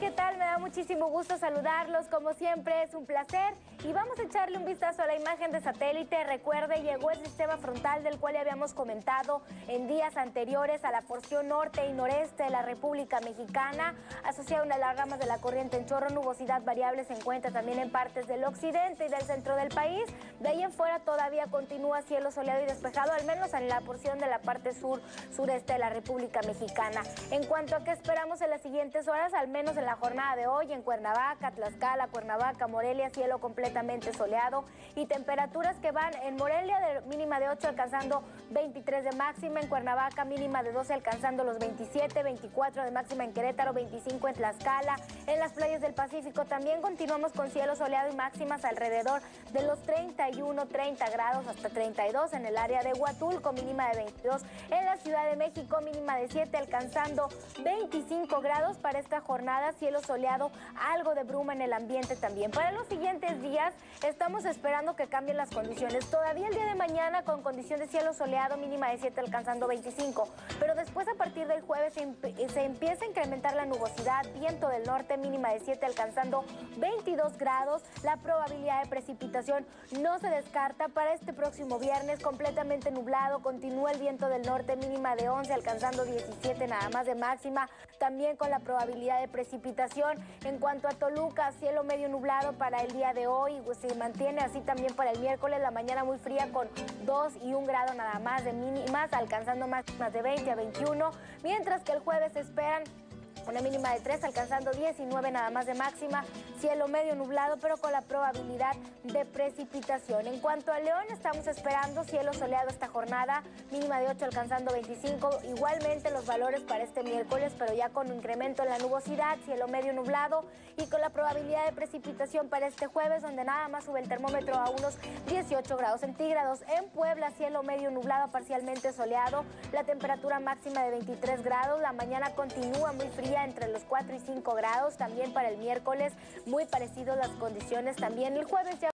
¿qué tal? Me da muchísimo gusto saludarlos, como siempre es un placer y vamos a echarle un vistazo a la imagen de satélite. Recuerde, llegó el sistema frontal del cual ya habíamos comentado en días anteriores a la porción norte y noreste de la República Mexicana, asociado a las ramas de la corriente en chorro. Nubosidad variable se encuentra también en partes del occidente y del centro del país. De ahí en fuera todavía continúa cielo soleado y despejado, al menos en la porción de la parte sureste de la República Mexicana. En cuanto a qué esperamos en las siguientes horas, al menos en la jornada de hoy, en Cuernavaca, Tlaxcala, Cuernavaca, Morelia, cielo completamente soleado y temperaturas que van en Morelia de mínima de 8 alcanzando 23 de máxima, en Cuernavaca mínima de 12 alcanzando los 27, 24 de máxima en Querétaro, 25 en Tlaxcala. En las playas del Pacífico también continuamos con cielo soleado y máximas alrededor de los 31, 30 grados hasta 32 en el área de Huatulco, mínima de 22 en la Ciudad de México, mínima de 7 alcanzando 25 grados para esta jornada, cielo soleado, algo de bruma en el ambiente también. Para los siguientes días estamos esperando que cambien las condiciones. Todavía el día de mañana con condición de cielo soleado, mínima de 7 alcanzando 25, pero después a partir del jueves se empieza a incrementar la nubosidad, viento del norte, mínima de 7 alcanzando 22 grados. La probabilidad de precipitación no se descarta para este próximo viernes, completamente nublado, continúa el viento del norte, mínima de 11 alcanzando 17 nada más de máxima, también con la probabilidad de precipitación. En cuanto a Toluca, cielo medio nublado para el día de hoy, se mantiene así también para el miércoles, la mañana muy fría con 2 y 1 grado nada más de mínimas, alcanzando máximas de 20 a 21, mientras que el jueves se esperan una mínima de 3, alcanzando 19 nada más de máxima, cielo medio nublado, pero con la probabilidad de precipitación. En cuanto a León, estamos esperando cielo soleado esta jornada, mínima de 8 alcanzando 25, igualmente los valores para este miércoles, pero ya con un incremento en la nubosidad, cielo medio nublado y con la probabilidad de precipitación para este jueves, donde nada más sube el termómetro a unos 18 grados centígrados. En Puebla, cielo medio nublado, parcialmente soleado, la temperatura máxima de 23 grados, la mañana continúa muy fría, entre los 4 y 5 grados, también para el miércoles muy parecido las condiciones, también el jueves ya